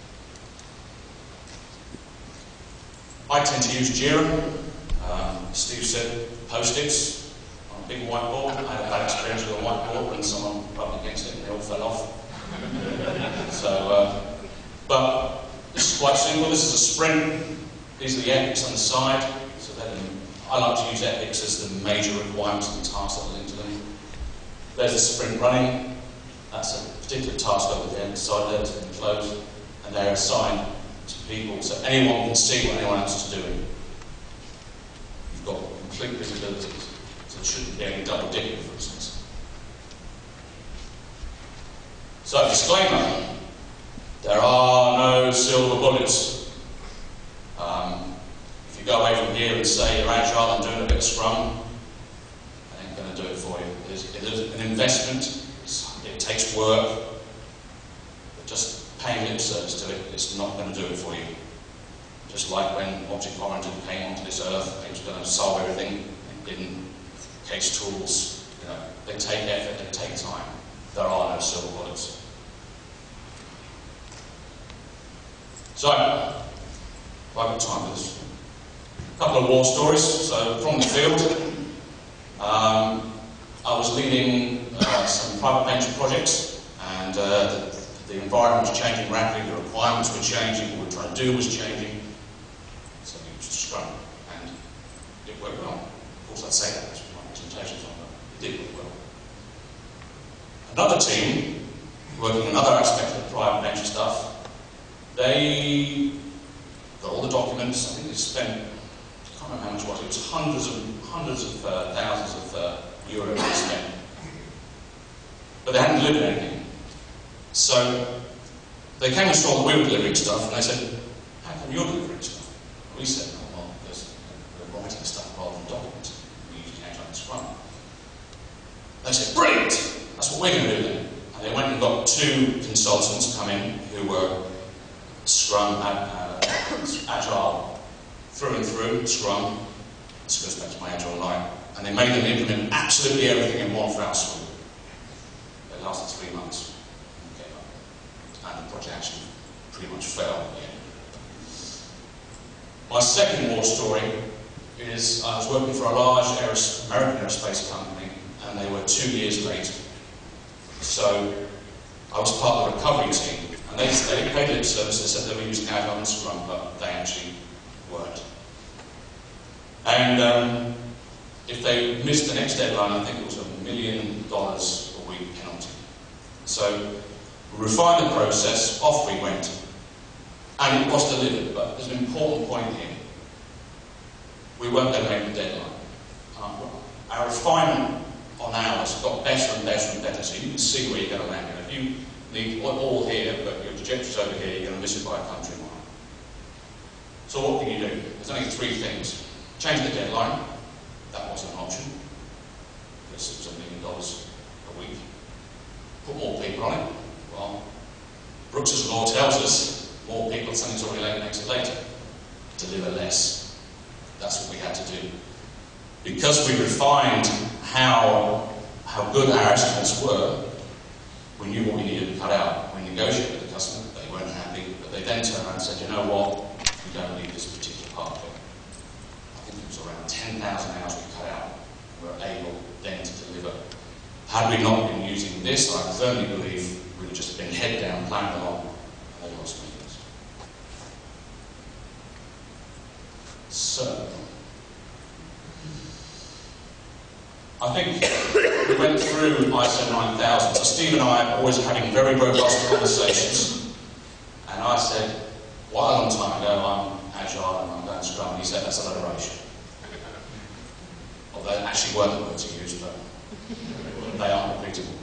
I tend to use Jira. Um, Steve said post-its on a big whiteboard. I had a bad experience with a whiteboard when someone rubbed against it and they all fell off. so, uh, but this is quite simple. This is a sprint. These are the epics on the side. So then I like to use epics as the major requirements and tasks that are linked to them. There's the sprint running. That's a particular task over there, side there to enclose, and they're assigned to people, so anyone can see what anyone else is doing. You've got complete visibility, so there shouldn't be any double dipping, for instance. So, disclaimer, there are no silver bullets. Um, if you go away from here and say you're agile and doing a bit of Scrum, I ain't going to do it for you. It is, it is an investment, it's, it takes work, but just paying lip service to it, it's not going to do it for you. Just like when Object Origin came onto this earth, it was going to solve everything, it didn't. Case tools, you know, they take effort, they take time. There are no silver bullets. So, I've got time for this. A couple of war stories. So, from the field, um, I was leading uh, some private venture projects, and uh, the, the environment was changing rapidly, the requirements were changing, what we were trying to do was changing. So we used Scrum, and it worked well. Of course, I'd say that because my presentation's on, but it did work well. Another team, working on other aspects of the private venture stuff, they got all the documents. I think they spent, I can't remember how much it was, it was hundreds of, hundreds of uh, thousands of uh, euros they spent. But they hadn't delivered anything. So they came and saw that we were delivering stuff, and they said, how come you're delivering stuff? And we said, oh, well, because we're writing stuff rather than documents. We usually Agile and Scrum. They said, brilliant! That's what we're going to do then. And they went and got two consultants come in who were Scrum, uh, Agile through and through, Scrum. This goes back to my Agile line. And they made them implement absolutely everything in one fell swoop. They lasted three months. And the project actually pretty much fell at the end. My second war story is I was working for a large aeros American aerospace company, and they were two years late. So I was part of the recovery team, and they, they paid lip service. They said they were using Agile and Scrum, but they actually weren't. And um, if they missed the next deadline, I think it was a million dollars a week penalty. So we refined the process, off we went, and it was delivered, but there's an important point here. We weren't going to make the deadline. Uh, our refinement on hours got better and better and better, so you can see where you're going to land. And if you need all here, but your trajectory's over here, you're going to miss it by a country mile. So what can you do? There's only three things. Change the deadline. That wasn't an option, because it was a million dollars a week. Put more people on it. Well, Brooks's law tells us More people, something's already late, makes it later. Deliver less. That's what we had to do. Because we refined how, how good our estimates were, we knew what we needed to cut out. We negotiated with the customer, they weren't happy, but they then turned around and said, you know what, we don't need this particular part of it. I think it was around ten thousand hours we cut out. We were able then to deliver. Had we not been using this, I firmly believe we would have just been head down, plowing along, and they lost millions. So, I think we went through I S O nine thousand. So Steve and I are always having very robust conversations. And I said, quite a long time ago, I'm agile and I'm going Scrum. And he said, that's alliteration. Although they actually weren't the words he used, but they aren't repeatable.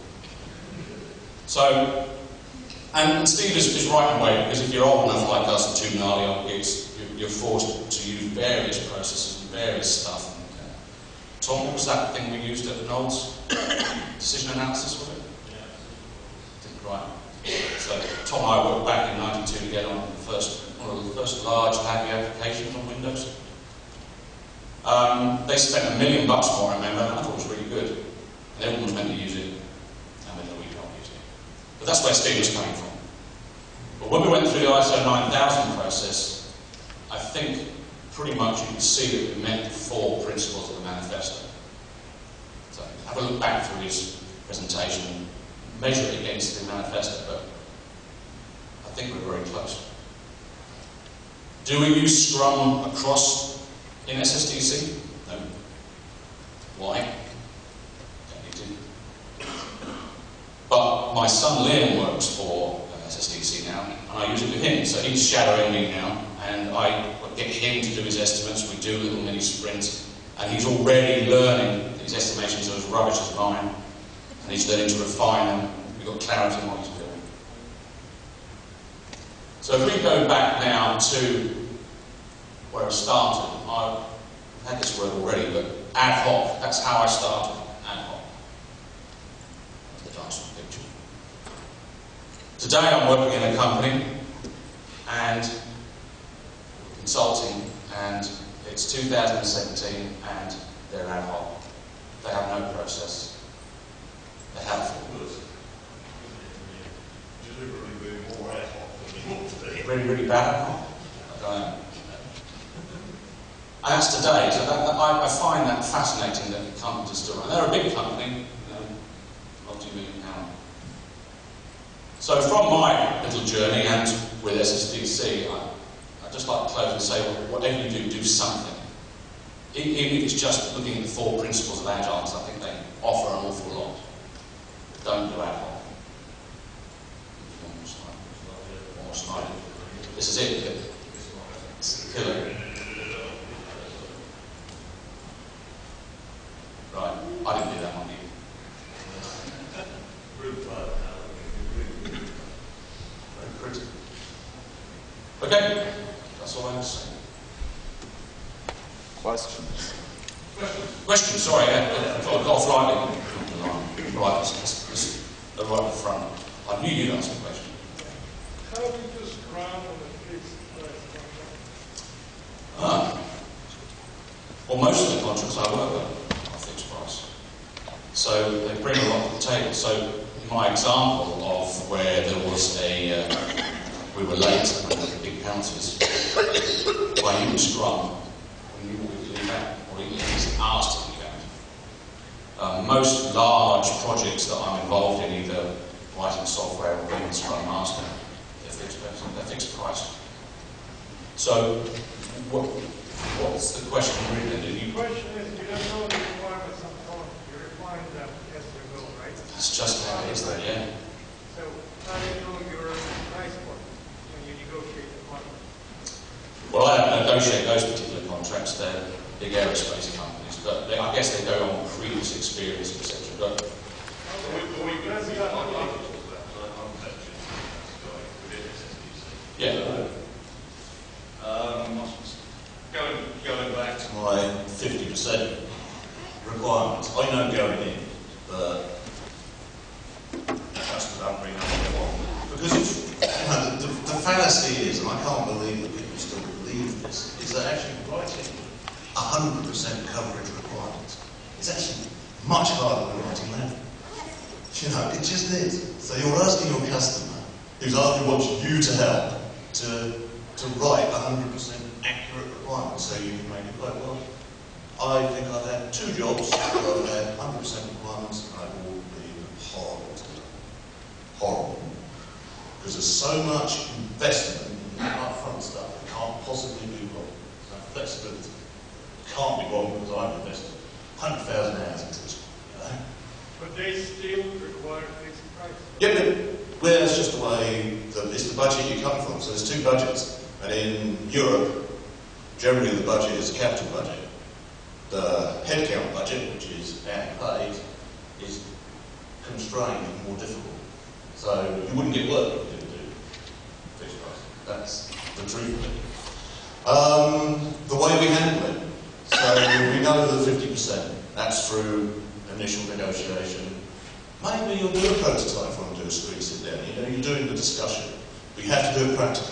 So, and Steve is, is right in a way, because if you're old enough like us and too gnarly on gigs, you're forced to use various processes and various stuff. Tom, what was that thing we used at Knowles? Decision analysis, was it? Yeah. Right. So Tom and I worked back in ninety-two to get on the first, one of the first large heavy applications on Windows. Um, they spent a million bucks more, I remember, and I thought it was really good. And everyone was meant to use it, and we know we can't use it. But that's where Steve was coming from. But when we went through the I S O nine thousand process, I think pretty much you can see that we met the four principles of the manifesto. So have a look back through his presentation and measure it against the manifesto, but I think we're very close. Do we use Scrum across in S S D C? No. Why? Don't need to. But my son Liam works for uh, S S D C now, and I use it with him, so he's shadowing me now, and I get him to do his estimates. We do little mini sprints, and he's already learning. His estimations are as rubbish as mine, and he's learning to refine them. We've got clarity in what he's doing. So if we go back now to where I started, I've had this word already, but ad hoc, that's how I started, ad hoc. That's the nice one picture. Today I'm working in a company, and consulting, and it's two thousand seventeen, and they're ad hoc. They have no process. They have really, really bad ad hoc. I don't know. And that's today. So that, that, I, I find that fascinating that the companies are still. And they're a big company, you know, multi-million pound. So from my little journey and with S S D C, I, I'd just like to close and say, well, whatever you do, do something. Even if it's just looking at the four principles of Agile, because I think they offer an awful lot. Don't do ad hoc. One more slide. One more slide. This is it. It's the killer. Right. I didn't do that one either. Very critical. Okay. That's all I have to say. Questions? Questions, sorry, I got off lightly. Right, let's, let's, let's, right in front. I knew you'd ask a question. How do you describe on a fixed price contract? Ah. Well, most of the contracts I work with are fixed price. So they bring a lot to the table. So my example of where there was a, uh, we were late and there were big penalties, by using Scrum, we knew what we could leave out, or at least asked to leave out. Um, most large projects that I'm involved in, either writing software or being Scrum Master, they're fixed price. They're fixed price. So, what, what's the question really? Did you? The question is, you don't know the requirements up front. You're replying to them as they go, right? That's just how it is, though, yeah. So, how do you know your price point when you negotiate the contract? Well, I don't negotiate those particular contracts. They're big aerospace companies, but they, I guess they go on previous experience, et cetera. But yeah. Um, going, going back to my fifty percent requirements, I know going in, but that's what I'm bringing up. Because if, you know, the, the, the fallacy is It's actually much harder than writing that. You know, it just is. So you're asking your customer, who's either wants you to help, to, to write one hundred percent accurate requirements so you can make it quite well. I think I've had two jobs where I've had one hundred percent requirements and I've all been horrible to do. Horrible. Because there's so much investment in the upfront stuff that can't possibly be wrong. So flexibility can't be wrong because I've invested one hundred thousand hours into this one, you know? But they still require fixed price. Yep, yep. Well, that's just the way, the, it's the budget you come from. So there's two budgets. And in Europe, generally the budget is a capital budget. The headcount budget, which is ad paid, is constrained and more difficult. So you wouldn't get work if you didn't do fixed price. That's the truth of it. Um, the way we handle it. So we know the fifty percent. That's through initial negotiation. Maybe you'll do a prototype when you do a screen sit down. You know, you're doing the discussion. But you have to do it practically.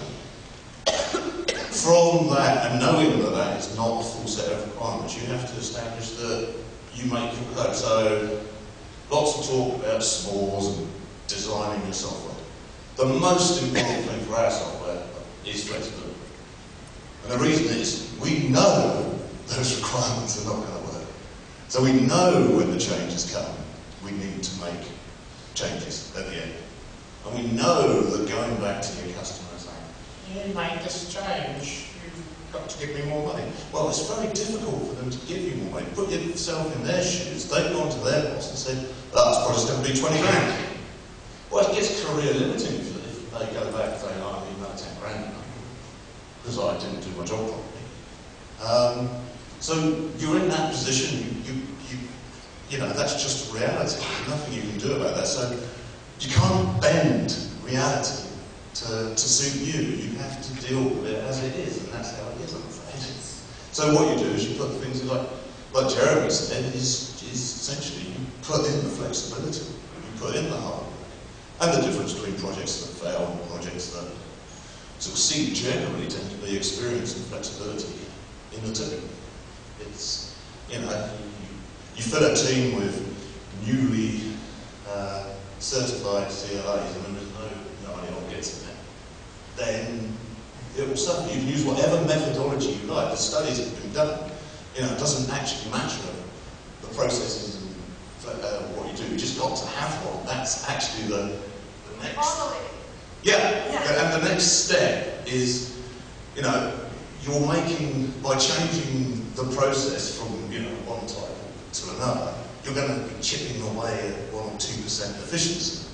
From that, and knowing that that is not a full set of requirements, you have to establish that you make your code. So lots of talk about s'mores and designing your software. The most important thing for our software is flexibility. And the reason is, we know those requirements are not going to work. So we know when the changes come, we need to make changes at the end. And we know that going back to your customer and saying, you made this change, you've got to give me more money. Well, it's very difficult for them to give you more money. Put yourself in their shoes. They've gone to their boss and said, that project's going to be twenty grand. Well, it gets career limiting if they go back and say, oh, I need another ten grand because I didn't do my job properly. Um, so you're in that position, you, you, you, you know, that's just reality. There's nothing you can do about that. So you can't bend reality to, to suit you. You have to deal with it as it is, and that's how it is, I'm afraid. So what you do is you put things like, like Jeremy said, is, is essentially you put in the flexibility, you put in the hard work, and the difference between projects that fail and projects that succeed generally tend to be experience and flexibility in the two. It's, you know, you, you fill a team with newly uh, certified C L As and there's no, no idea what gets in there, then it will suffer. You can use whatever methodology you like. The studies have been done. You know, it doesn't actually matter the processes and uh, what you do. You just got to have one. That's actually the, the next. Yeah. yeah, and the next step is, you know, you're making, by changing the process from, you know, one type to another, you're going to be chipping away at one or two percent efficiency.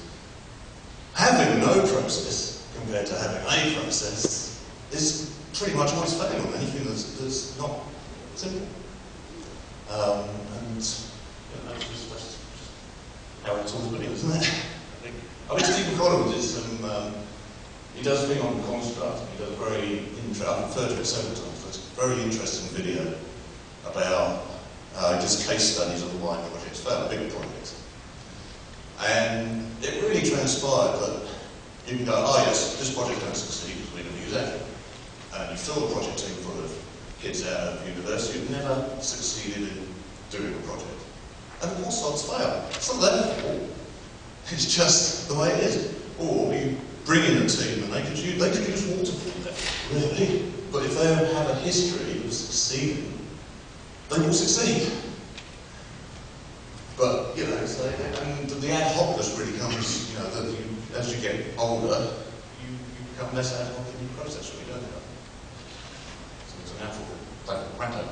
Having no process compared to having a process is pretty much always failing on anything that's, that's not simple. Um, and you know, that's just, that's just how it's always been, isn't it? I think. I mean, Stephen Collins is some, um, he does a thing on construct. He does a very interesting, I've referred to it several times, it's a very interesting video about uh, just case studies of why projects fail, big projects. And it really transpired that you can go, oh yes, this project don't succeed because we don't use that. And you fill a project team full of kids out of university who've never succeeded in doing a project. And all sorts fail. It's not their fault. It's just the way it is. Or you bring in a team and they could use, they could use waterfall there, really. But if they don't have a history of succeeding, they will succeed. But, you know, so, and the ad hocness really comes, you know, that you, as you get older, you, you become less ad hoc in your process, really, don't you? So it's a natural, like, random.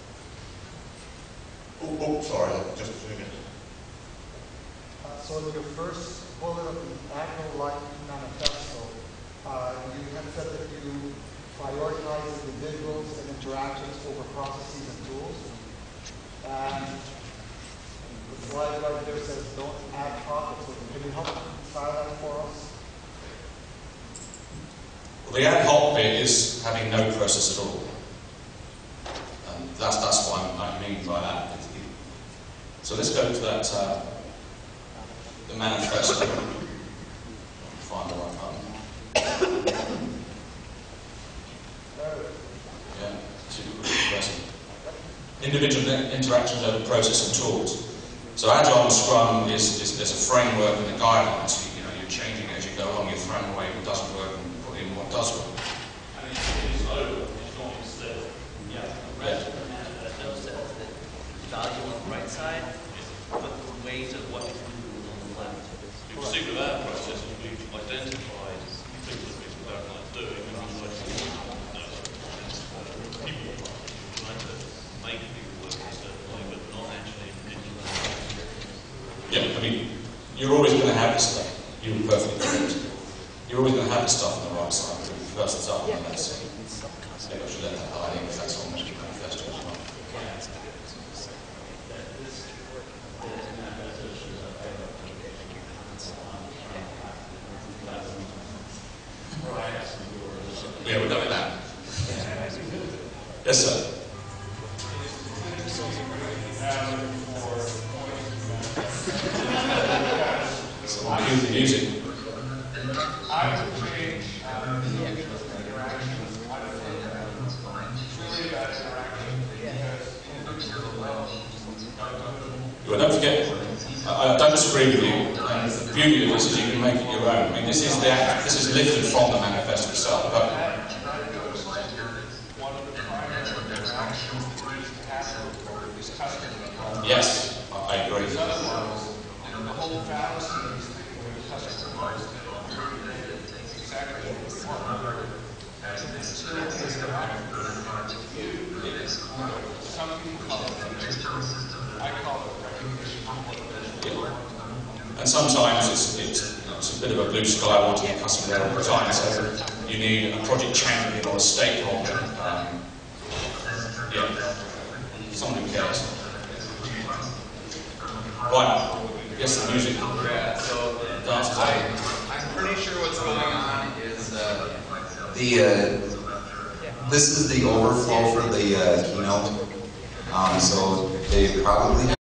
Oh, oh, sorry, I'm just doing it. Uh, so in your first bullet of the Agile Life Manifesto, uh, you have said that you prioritize individuals and interactions over processes and tools. And the slide right there says don't add profits. So can you help clarify that for us? Well, the ad hoc bit is having no process at all. And that's, that's what I mean by that. So let's go to that, uh, the manifesto. Find the right button. Yeah, too quick pressing. individual interactions over process and tools. So Agile and Scrum is, is there's a framework and a guidelines. You, you know, you're changing as you go along. You're throwing away what doesn't work and put in what does work. And it's, it's over, it's not instead. Yeah, rather than manifest themselves that value on the right side, but the weight of what is moving on the left. You can see with our processes, we've identified things that people don't like doing, and we've like to people trying to make people work in a certain way, but not actually implementing. Yeah, I mean, you're always going to have this stuff. You're perfectly correct. You're always going to have this stuff on the right side. When you first start, and that's it. Maybe I should let that hide in because that's almost your manifesto as well. Yeah, we're done with that. Yes, sir. Someone cue the music. I would change uh, the interactions. I would think it's really about interaction because Well, don't forget, I, I don't disagree with you. And the beauty of this is you can make it your own. I mean, this is the this is lifted from the manifesto itself. But one of the primary interactions that needs to happen is customer. yes, I, I agree. In other words, the whole fallacy is thinking of customer first and exactly what we want. And facilitates interaction with you. Some people call it, I call it recognition. And sometimes it's, it's, it's a bit of a blue sky wanting a customer there all the time, so you need a project champion or a stakeholder. Um, yeah, someone who cares. Right, yes, the music. Yeah, so Dances I, out. I'm pretty sure what's going on is uh, the uh, this is the overflow for the uh, keynote. Um, so they probably